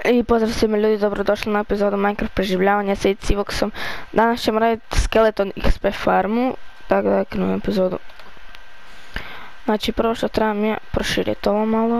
I pozdrav svima ljudi, dobrodošli na epizodu Minecraft preživljavanja sa Civoxom. Danas ćemo raditi Skeleton XP farmu, tako da krenemo epizodu. Znači prvo što trebam je proširiti ovo malo.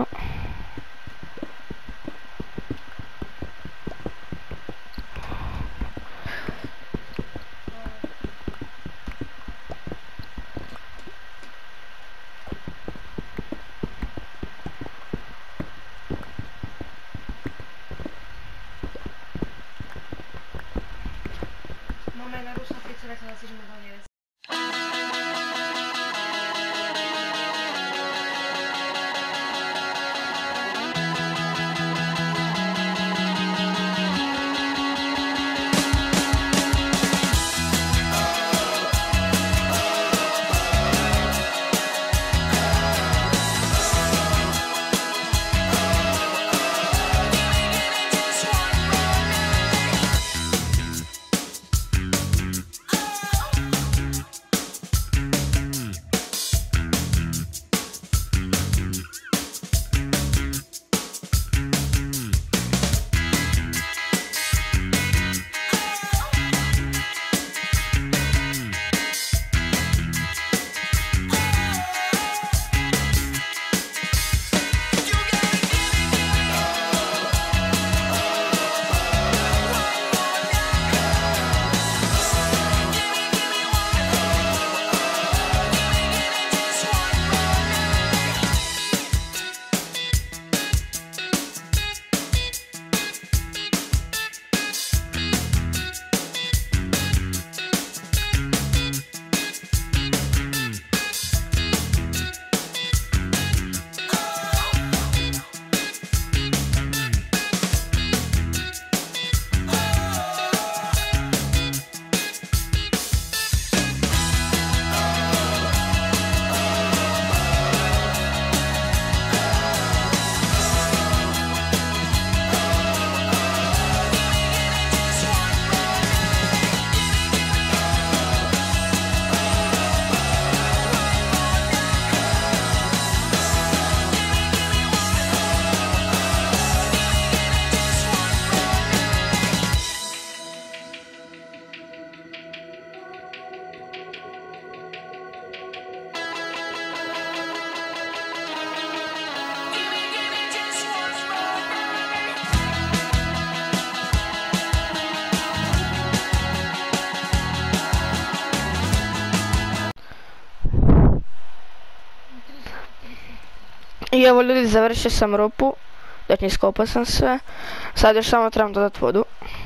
I evo ljudi, završio sam rupu, znači iskopao sam sve, sad još samo trebam dodati vodu.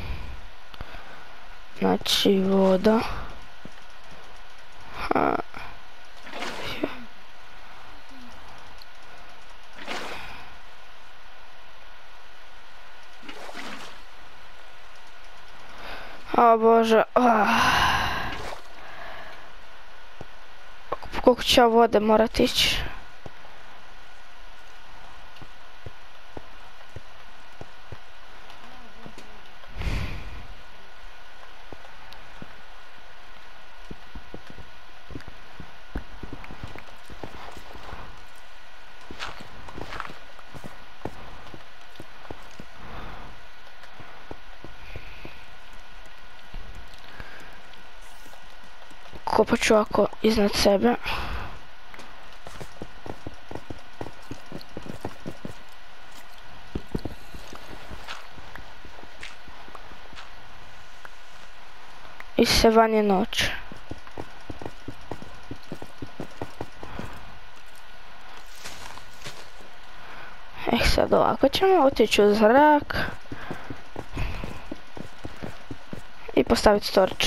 Znači voda. O bože, koliko će vode morat ići. Kopat ću ovako iznad sebe. I se van je noć. Sad ovako ćemo otići u zrak i postaviti storage.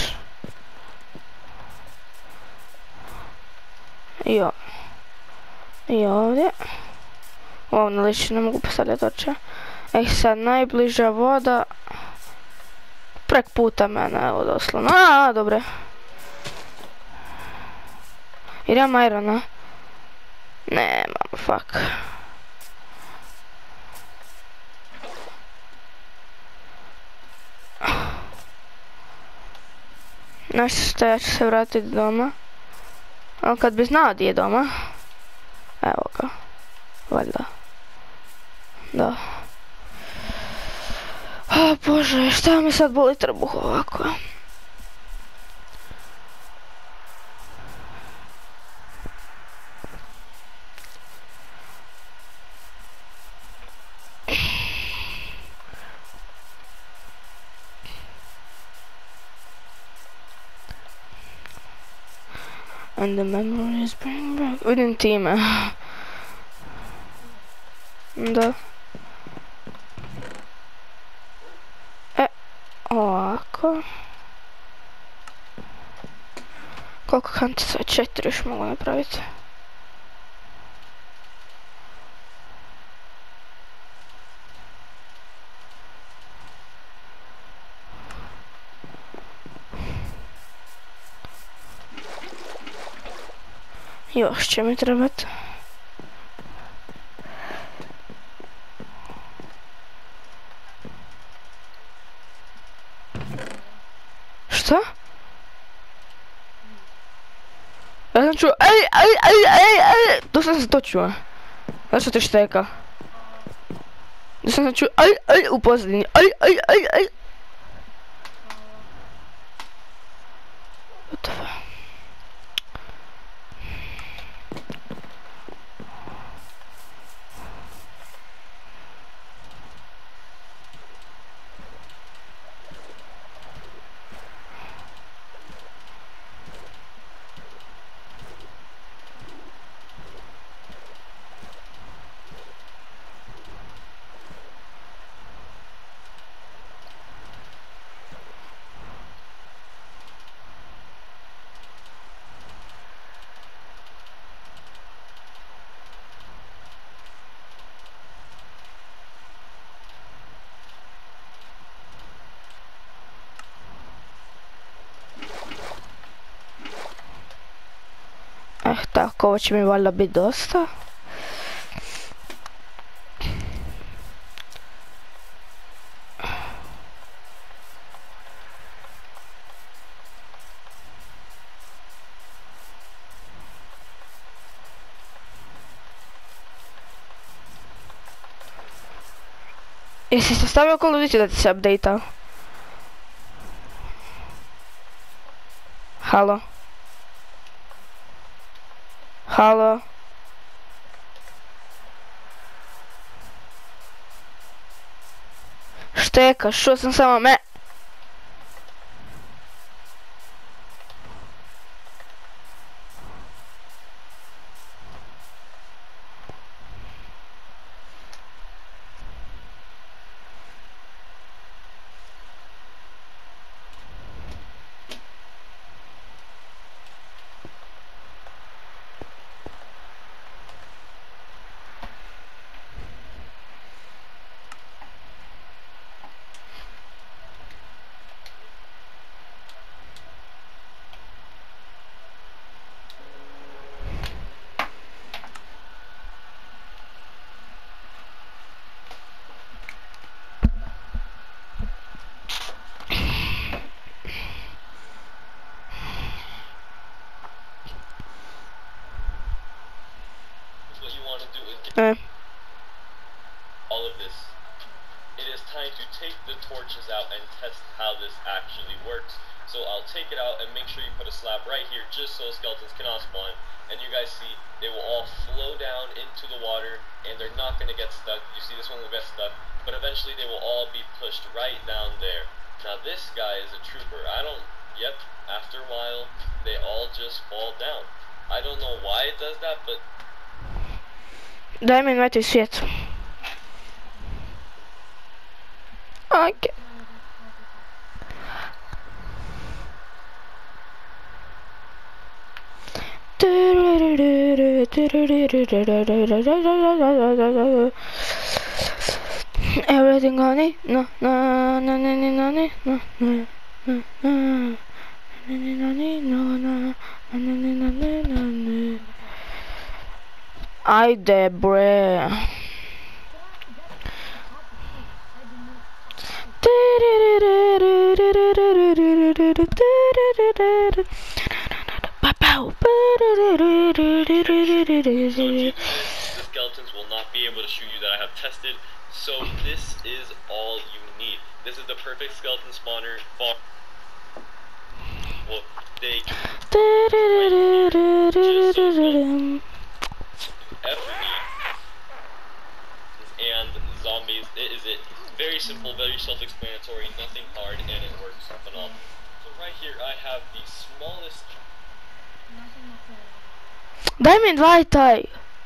I ovdje. Ovo na liči ne mogu postavljati oče. Sad najbliža voda prek puta mene, evo doslovno. Dobre. Jer imam irona. Nemam, fuck. Znaš što, ja ću se vratiti doma. Ali kad bi znao gdje je doma. Evo ga. Valjda. Da. O Bože, šta mi sad boli trbuh ovako? And the memories bring back. Vidim time. Da. Ovako. Koliko kantica? 4 još mogu napraviti. Još će mi trebati. Šta? Ja sam čuo, ej, to sam se to čuo. Zašto te šteka? Da sam čuo, u pozadini, aj. What the fuck? Tako, ovo će mi valjda biti dosta. Jesi se stavio Call of Duty da ti se update-a? Halo? Halo? Šteka, što sam samo me... All of this. It is time to take the torches out and test how this actually works. So I'll take it out and make sure you put a slab right here just so skeletons cannot spawn. And you guys see, they will all flow down into the water and they're not going to get stuck. You see this one will get stuck, but eventually they will all be pushed right down there. Now this guy is a trooper. Yep, after a while, they all just fall down. I don't know why it does that, but... Daj mi invite svijet. Ok. Everything on it? No. Ajde bre. The skeletons will not be able to shoot you that I have tested So this is all you need. This is the perfect skeleton spawner. Well, they everything and zombies. It very simple, very self-explanatory, nothing hard, and it works phenomenal. So right here I have the smallest. Daj mi 2 taj.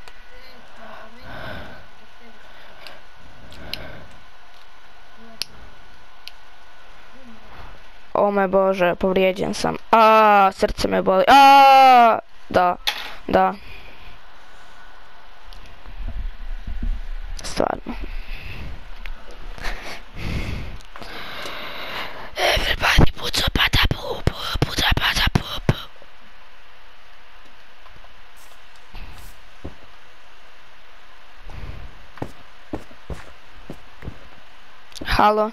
O moj Bože, povrijeđen sam. Srce me boli. Da, da. Stvarno. Everybody puts up at a poop, puts up at a poop. Halo.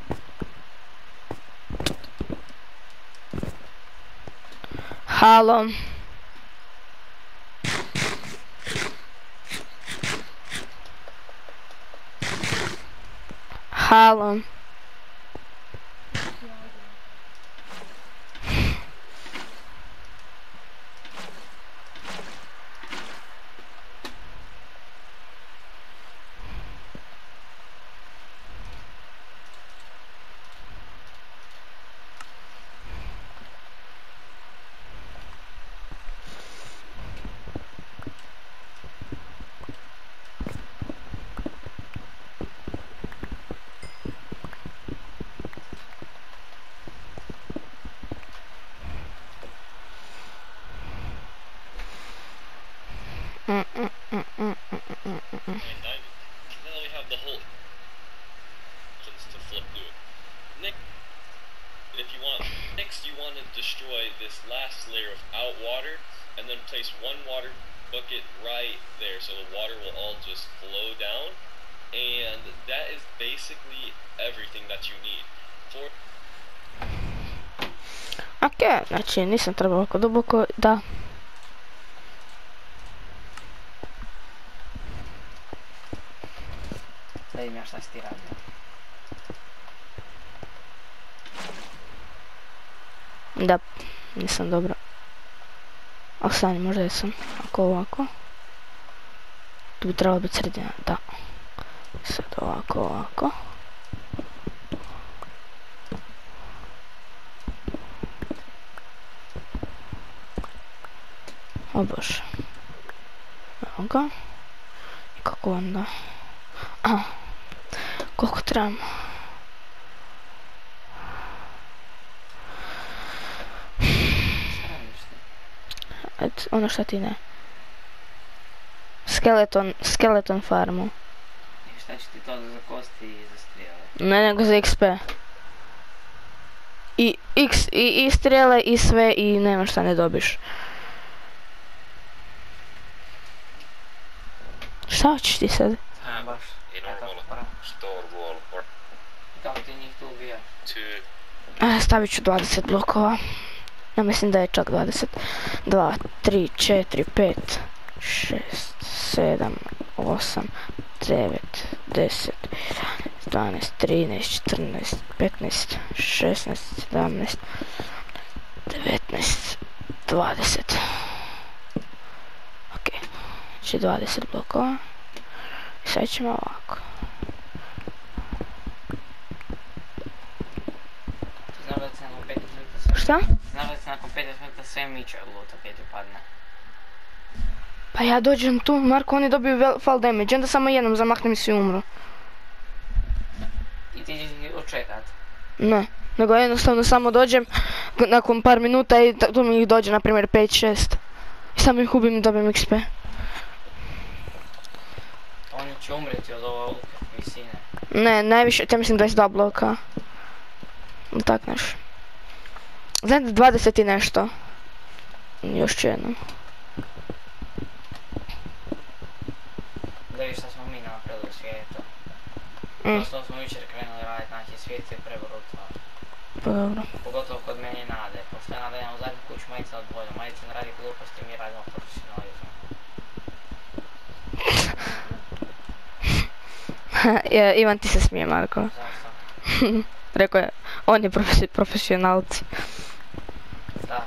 Halo. Halo. Now we have the whole to flip through. If you want, next you want to destroy this last layer without water, and then place one water bucket right there, so the water will all just flow down, and that is basically everything that you need. Ok, znači nisam trebao ovako duboko, da. Da im ja šta si ti radio. Da, nisam dobro. A stani, možda jesam. Ako ovako. Tu bi trebalo biti sredina, da. Sad ovako, ovako. O Bože. Evo ga. I kako onda? Koliko trebamo? Ono šta ti ne. Skeleton farmu. I šta će ti to za kosti i za strijele? Ne, nego za XP. I strijele i sve i nema šta ne dobiš. Šta hoćeš ti sad? Baš. Kako ti njih tu ubijaš? Stavit ću 20 blokova. Ja mislim da je čak 20. 2, 3, 4, 5, 6, 7, 8, 9, 10, 11, 12, 13, 14, 16, 17, 19, 20. Ok, znači 20 blokova. I sad ćemo ovako. Šta? Znaš da se nakon 15 minuta sve miče od luta kad ti padne. Pa ja dođem tu, Marko, oni dobiju fall damage, onda samo jednom zamahnem i svi umru. I ti ćeš očekat? Ne, nego jednostavno samo dođem nakon par minuta i tu mi ih dođe, na primjer 5-6. I samo ih ubim i dobijem XP. Oni će umreti od ove luke visine. Ne, najviše, ja mislim 22 bloka. Ili tak nešto. Znam da 20 i nešto. Još ću jednom. Da viš šta smo mi napravili u svijetu. Osnovno smo jučer krenuli raditi, znači svijet je prebrutal. Pa dobro. Pogotovo kod mene i Nade, pošto je Nada imamo zadnju kuću, Majica odvojila. Majica ne radi gluposti, mi radimo profesionalizam. Ivan ti se smije, Marko. Zašto? Rekao je, on je profesionalci. Da.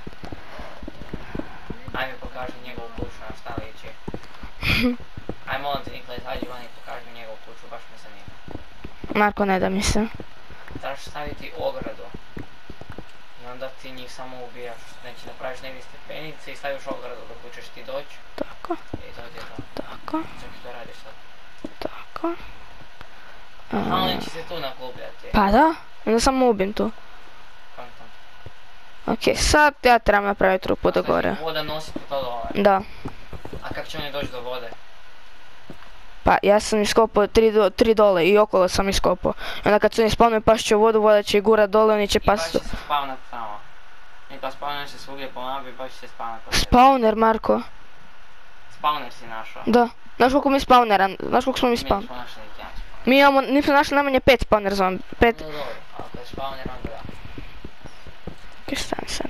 Ajme pokaži njegovu kuću, na šta liči. Aj molim te Nikola, izađi van i pokaži mi njegovu kuću, baš me zanima. Marko, ne da mi se. Trebaš staviti ogradu. I onda ti njih samo ubijaš. Znači napraviš negdje stepenice i staviš ogradu dok ćeš ti doći. Tako, I to ti je to. tako, Čak što radiš sad. tako. A oni će se tu nakupljati. Pa da, onda samo ubim tu. Kontam. Ok, sad ja trebam napraviti rupu do gore. Znači voda nosi to dole. Da. A kako će oni doći do vode? Pa ja sam iskopao tri dole i okolo sam iskopao. I onda kad su oni spavnuju pašće će u vodu, voda će i gura dole, oni će I baš pasti. će se spavnat tamo. I pa spavner se svugdje po mapi, baš će se spavnat kod tebe. Spawner, Marko. Spavner si našao. Da. Znaš koliko mi spawnera, znaš koliko smo mi Mi spawn? nismo našli niti jedan spavner. Mi imamo, nismo našli najmanje 5 spawnera zona. 5. No dobro, ako je spavner onda da. Ok, stani sad.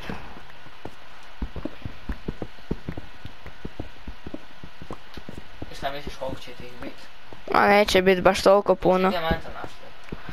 I šta misliš koliko će ti ih biti? A neće biti baš toliko puno. Dijamanta našli.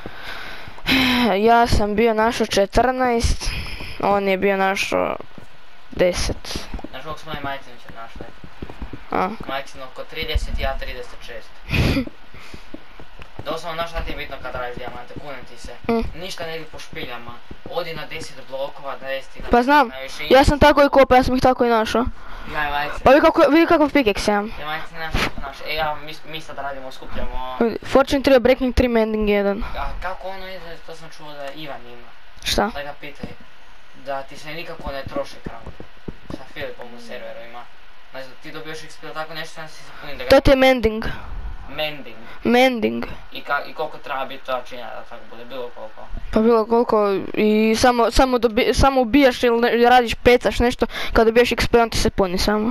Ja sam bio našao 14, on je bio našao 10. Znaš koliko smo i Majcinovića našli? A, Majcin oko 30, ja 36. Doslovno znaš šta ti je bitno kad radiš dijamante, kunem ti se. Ništa ne ide po špiljama. Odi na 10 blokova, da jesi pa znam, ja sam tako i kopao, ja sam ih tako i našao. Ja i Majcin. Pa vidi kakav pickaxe imam. Ja Majcin naš. Mi sad radimo, skupljamo. Fortune 3, Breaking 3, Mending 1. A kako ono ide, to sam čuo da Ivan ima. Šta? Da ga pitaj. Da ti se nikako ne troši crown. Sa Filipom u serveru ima. Znači da ti dobiješ XP tako nešto, sam si se punim da ga... To ti je Mending. Mending. Mending. I koliko treba biti to činja da tako bude, bilo koliko. Pa bilo koliko i samo ubijaš ili radiš pecaš nešto, kad dobiješ XP on ti se puni samo.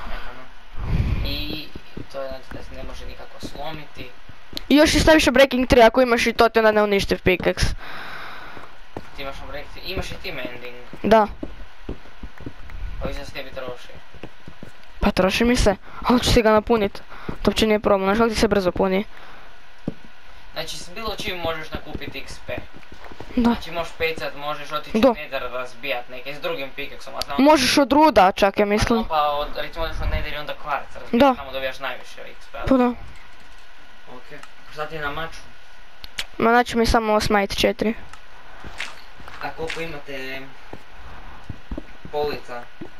I to je znači da se ne može nikako slomiti. I još i staviš Breaking 3, ako imaš i to ti onda ne uništiv pickaxe. Ti imaš objekti, imaš i ti mending. Da. Pa više se tebi troši. Pa troši mi se, ali ću si ga napunit. To uopće nije problem, znaš kako ti se brzo puni. Znači s bilo čim možeš nakupiti XP. Da. Znači možeš pecat, možeš otići u Nether razbijat neke s drugim pickaxom, a znam... Možeš od ruda čak, ja mislim. No, pa recimo odeš od Nether i onda kvarc Da. razbijat, tamo dobijaš najviše XP. Pa da. Ok. Šta ti je na maču? Ma znači mi samo Smite 4. A koliko imate polica?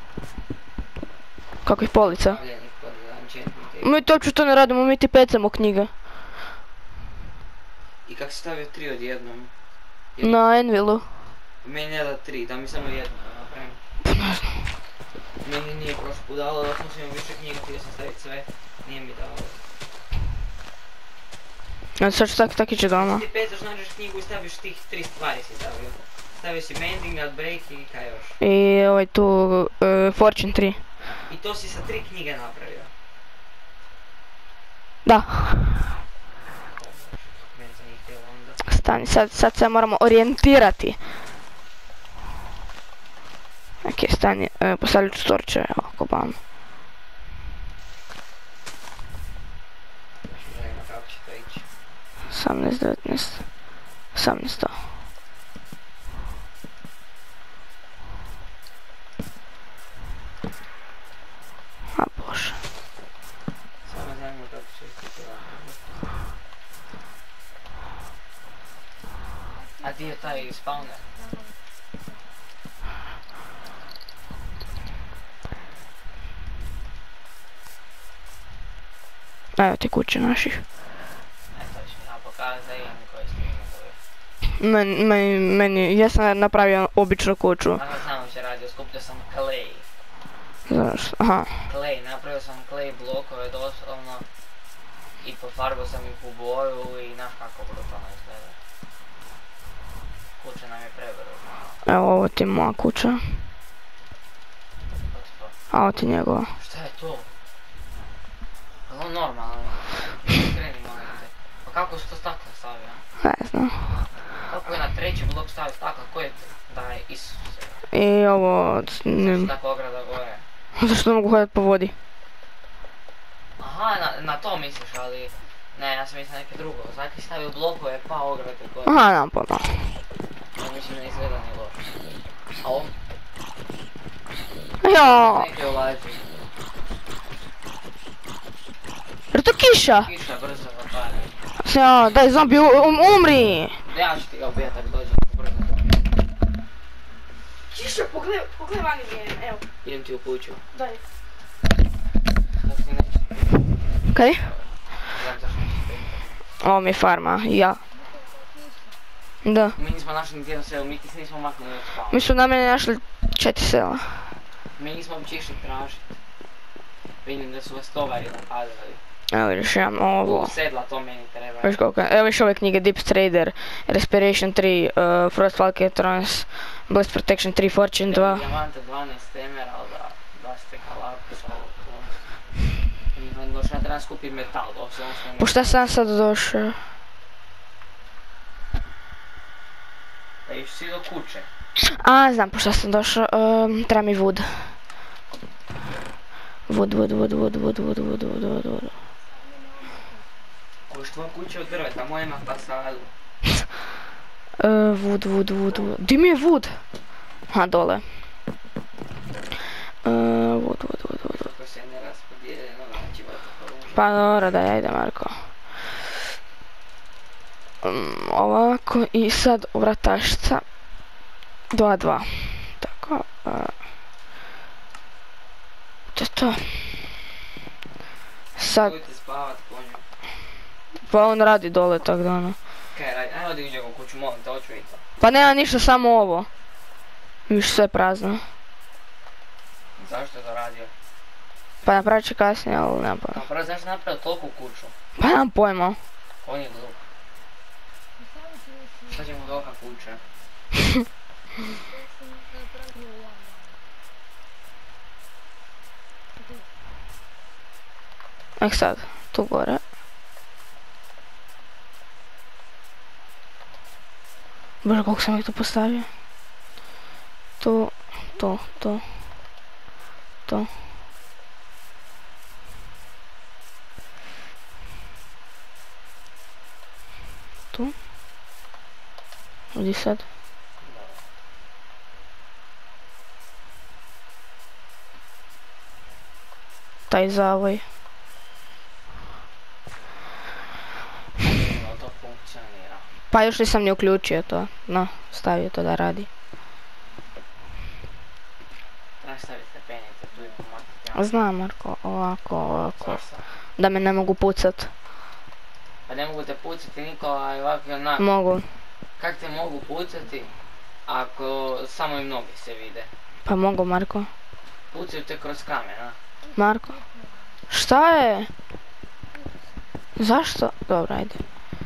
Kakvih polica? Stavljenih kod enchantmenta? Mi to uopće to ne radimo, mi ti pecamo knjige. I kak si stavio 3 odjednom? Na Anvilu. Meni ne da 3, da mi samo jedno napravim. Pa ne znam. Meni nije prošlo podalo, da sam imao više knjiga, htio sam staviti sve, nije mi dalo. Znači sad ću tak ići doma. Ti pecaš, nađeš knjigu i staviš tih 3 stvari si stavio. Stavio si mending, outbreak i kaj još. I ovaj tu Fortune 3. I to si sa 3 knjige napravio. Da. Meni se nije htjelo onda. Stani, sad se moramo orijentirati. Ok, stani, postavljat ću torče, ovako bam. Gledajmo kako će to ići. 18, 19, 18. A bože. Samo me zanima kako će ići to. A di je taj spawner? Evo ti kuće naših. Eto ću ja pokazati da imam koji ste Meni, ja sam napravio običnu kuću. Ako znam će radio, skupljao sam clay. Znaš, aha. Clay, napravio sam clay blokove doslovno. I pofarbao sam ih u boju i znaš kako brutalno izgleda. Kuća nam je prebrzo. Evo ovo ti je moja kuća. A ovo ti je njegova. Šta je to? Je li on normalno? Kreni molim te. Pa kako su to stakle stavio? Ne znam. Kako je na treći blok stavio stakla? Ko je daj Isuse? I ovo... Zašto tako ograda gore? Zašto ne mogu hodati po vodi? Aha, na to misliš, ali Ne, ja sam mislio neke drugo. Zaki stavio blokove pa ograde gore. Aha, nemam pojma. Ja mislim ne izgleda ni loše. A ovo? Ja, Neke ulazi. jer to kiša? Kiša brzo zapada. Ja, daj zombi, umri! Ja ću ti ga ubijat ako dođem brzo. Kiša, pogledaj vani vrijeme, evo. Idem ti u kuću. Daj. Dok ti neće. Kaj? Znam zašto neće sprintat. Ovo mi je farma, ja. Da. Mi nismo našli niti jedno selo, mi ti se nismo maknuli od spava. Mi su na mene našli 4 sela. Mi nismo uopće išli tražit. Vidim da su vas tovari napadali. Evo vidiš, imam ovo. Sedla to meni treba. Viš koliko, evo viš ove knjige, Deep Trader, Respiration 3, Frostfall Trance, Blast Protection 3, Fortune 2. Dijamanta 12 emeralda, 2 steka lapica, ovo. Došao ja trebam skupit metal, doslovno smo Po šta sam sad došao? Da iš si do kuće. A, znam po šta sam došao, treba mi wood. Wood. Koš tvoja kuća od drveta, moja ima fasadu. Wood. Di mi je wood? Ha, dole. Wood. Kako se ne raspodijeli, no znači vrlo poruža. Pa dobro, daj, ajde Marko. Ovako, i sad vratašca. 2. Tako. To je to. Sad, Budite spavat konju. pa on radi dole tak da ono. Kaj radi, ajde odi uđem u kuću, molim te, hoću i to. Pa nema ništa, samo ovo. Viš sve prazno. Zašto je to radio? Pa napravit će kasnije, ali nema pojma. Napravo, zašto je napravio toliku kuću? Pa nemam pojma. On je glup. Šta će mu tolika kuća? Ek sad, tu gore. Bože, koliko sam ih tu postavio. To. Tu. Gdje sad? Taj zavoj. To funkcionira. Pa još nisam ni uključio to. No, stavio to da radi. Treba staviti stepenice, tu imamo makati. Znam Marko, ovako. Zašto? Da me ne mogu pucat. Pa ne mogu te pucati Nikola i ovako i onako. Mogu. Kak te mogu pucati ako samo im noge se vide? Pa mogu Marko. Pucaju te kroz kamen, a? Marko. Šta je? Zašto? Dobro, ajde.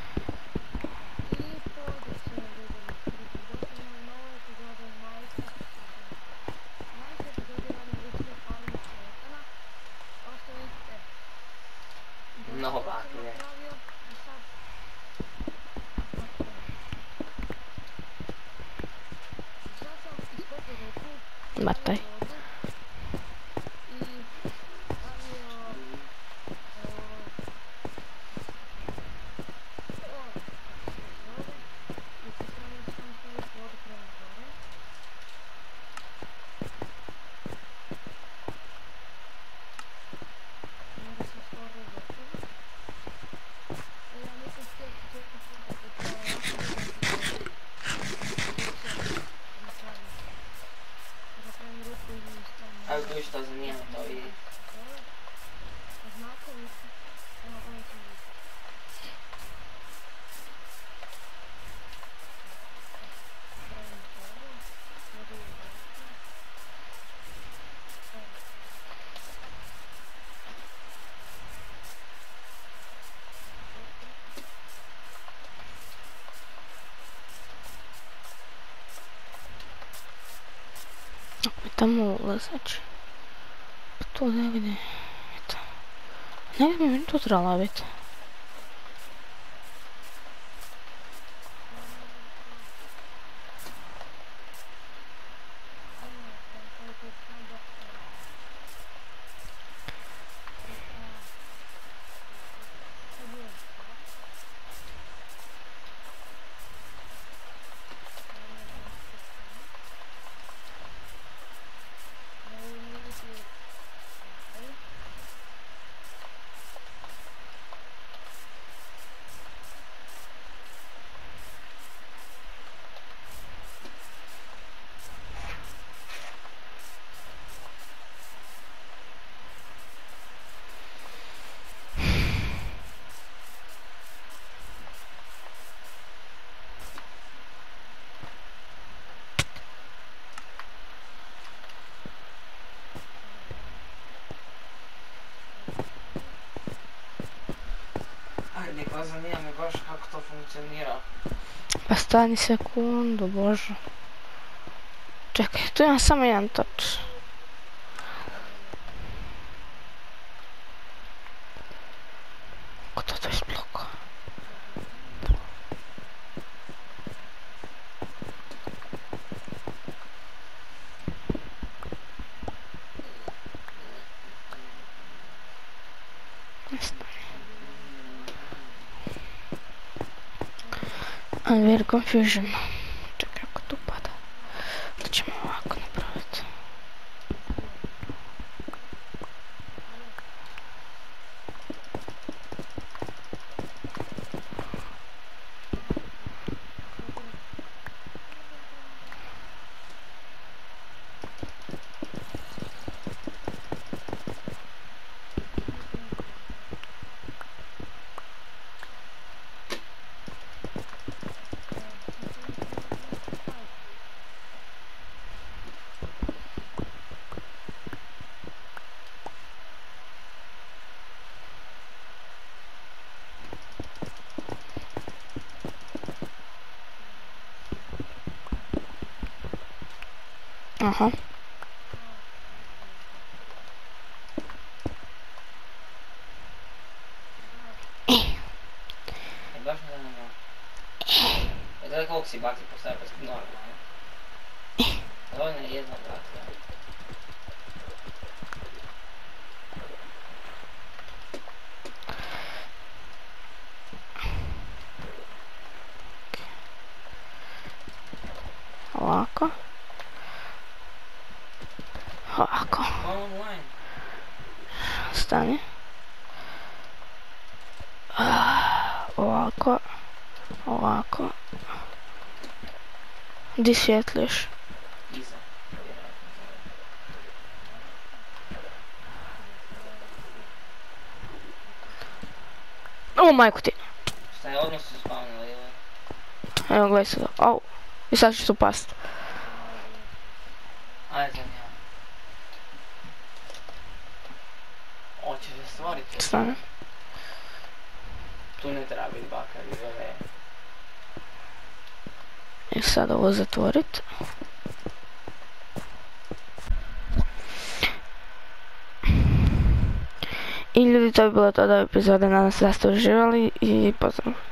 Mnogo baklje. Mataj. Evo tu što zanima to vidi. Tamo ulazač. To negdje. Eto. Negdje bi meni to trebala biti. Da, zanima me baš kako to funkcionira. Pa stani sekundu, bože. Čekaj, tu imam samo jedan toč. Kako to izblokao? Unwear confusion. Čekaj, ako tu pada. To ćemo ovako napraviti. Aha. Baš me zanima. Da koliko si bakli postavio normalno? Dovoljno je jedna baklja. Ovako. Ovako. Online. Stani. Ovako. Ovako. Di svjetliš? Iza. O, majku ti. Šta je, odmah su spawnili ili? Evo, gledaj sada. Au. I sad ću tu past. Ajde, zanima. Hoćeš da stvoriti? Stani. Tu ne treba biti bakar iz ove. I sad ovo zatvorit. I ljudi, to je bilo to od ove epizode. Nadam se da ste uživali i pozdrav.